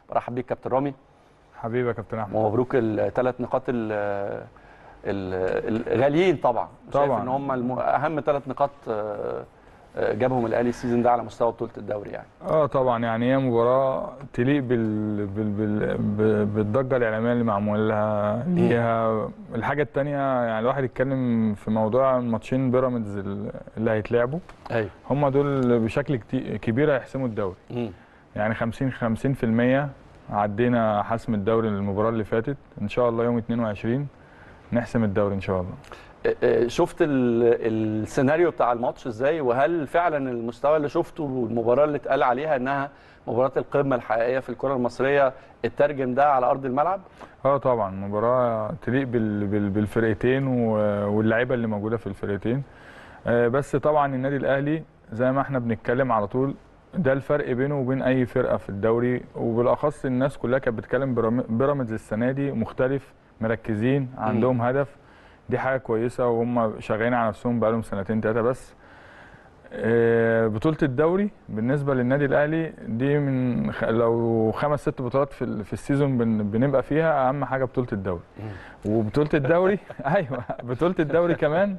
برحب بيك كابتن رامي. حبيبي يا كابتن احمد، ومبروك الثلاث نقاط الغاليين طبعا. شايف ان هم اهم 3 نقاط جابهم الاهلي السيزون ده على مستوى بطوله الدوري يعني. طبعا يعني هي مباراه تليق بالضجه الاعلاميه اللي معمول لها ليها. الحاجه الثانيه يعني الواحد يتكلم في موضوع الماتشين بيراميدز اللي هيتلعبوا. ايوه هم دول بشكل كبير هيحسموا الدوري. يعني 50% عدينا حسم الدوري المباراه اللي فاتت، ان شاء الله يوم 22 نحسم الدوري ان شاء الله. شفت السيناريو بتاع الماتش ازاي؟ وهل فعلا المستوى اللي شفته والمباراه اللي اتقال عليها انها مباراه القمه الحقيقيه في الكره المصريه اترجم ده على ارض الملعب؟ طبعا مباراه تليق بالفرقتين واللعيبه اللي موجوده في الفرقتين. بس طبعا النادي الاهلي زي ما احنا بنتكلم على طول، ده الفرق بينه وبين اي فرقه في الدوري، وبالاخص الناس كلها كانت بتتكلم بيراميدز السنه دي مختلف، مركزين، عندهم هدف. دي حاجه كويسه وهم شغالين على نفسهم بقالهم 2 3 بس. بطوله الدوري بالنسبه للنادي الاهلي دي من لو 5 6 بطولات في السيزون بنبقى فيها، اهم حاجه بطوله الدوري. وبطوله الدوري ايوه بطوله الدوري كمان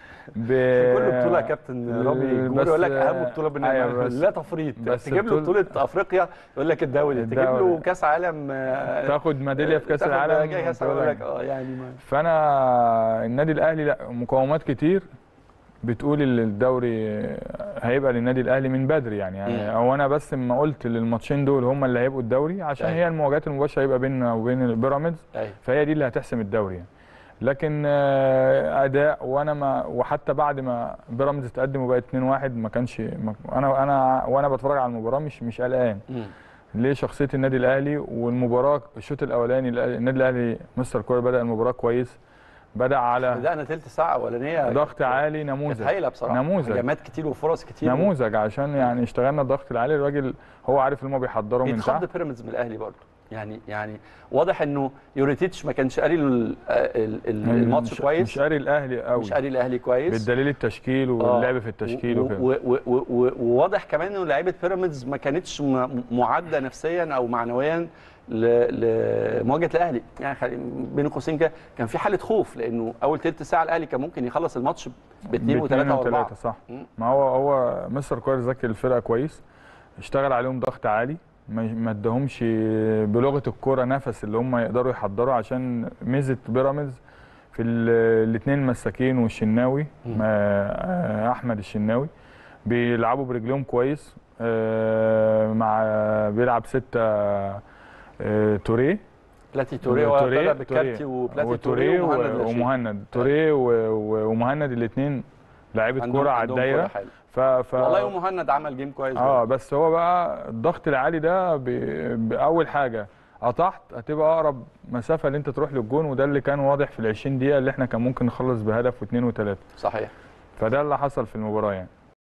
كل بطوله يا كابتن رامي الجمهور يقول لك اهم بطوله بالنسبه لا تفريط. تجيب له بطوله افريقيا يقول لك الدوري، تجيب له كاس عالم تاخد ميداليه في كاس العالم يقول لك يعني فانا النادي الاهلي لا، مقومات كتير بتقول ان الدوري هيبقى للنادي الاهلي من بدري يعني او انا بس ما قلت للماتشين دول هم اللي هيبقوا الدوري عشان هي المواجهات المباشره هيبقى بيننا وبين بيراميدز، فهي دي اللي هتحسم الدوري يعني. لكن اداء وحتى بعد ما بيراميدز تقدم وبقت 2-1 ما كانش وانا بتفرج على المباراه مش قلقان. ليه؟ شخصيه النادي الاهلي والمباراه الشوط الاولاني النادي الاهلي مستر كوره بدا المباراه كويس، بدأنا تلت ساعة أولانية ضغط عالي، نموذج هايلة بصراحة، نموذج هجمات كتير وفرص كتير نموذج عشان يعني اشتغلنا الضغط العالي. الراجل هو عارف ان هو بيحضره من تحت. بيتخض بيراميدز من الاهلي برضه يعني واضح انه يوريتيتش ما كانش قاري الماتش كويس، مش قاري الاهلي قوي، مش قاري الاهلي كويس بالدليل التشكيل واللعب في التشكيل وكده. وواضح كمان انه لعيبه بيراميدز ما كانتش معده نفسيا او معنويا لمواجهه الاهلي. يعني بين قوسين كده كان في حاله خوف، لانه اول ثلث ساعه الاهلي كان ممكن يخلص الماتش ب2 و3 و4 صح. ما هو مستر كويس ذاكر الفرقه كويس، اشتغل عليهم ضغط عالي، ما اداهمش بلغه الكوره نفس اللي هم يقدروا يحضروا. عشان ميزه بيراميدز في الاثنين المساكين والشناوي احمد الشناوي بيلعبوا برجليهم كويس. مع بيلعب 6 توريه، بلاتي توريه وطلع بالكارتي وبلاتي توريه ومهند توريه ومهند الاثنين لاعيبه كوره على الدايره. والله ومهند عمل جيم كويس بس هو بقى الضغط العالي ده باول حاجه قطعت هتبقى اقرب مسافه اللي انت تروح للجون، وده اللي كان واضح في ال20 دقيقه اللي احنا كان ممكن نخلص بهدف و2 و3. صحيح. فده اللي حصل في المباراه يعني.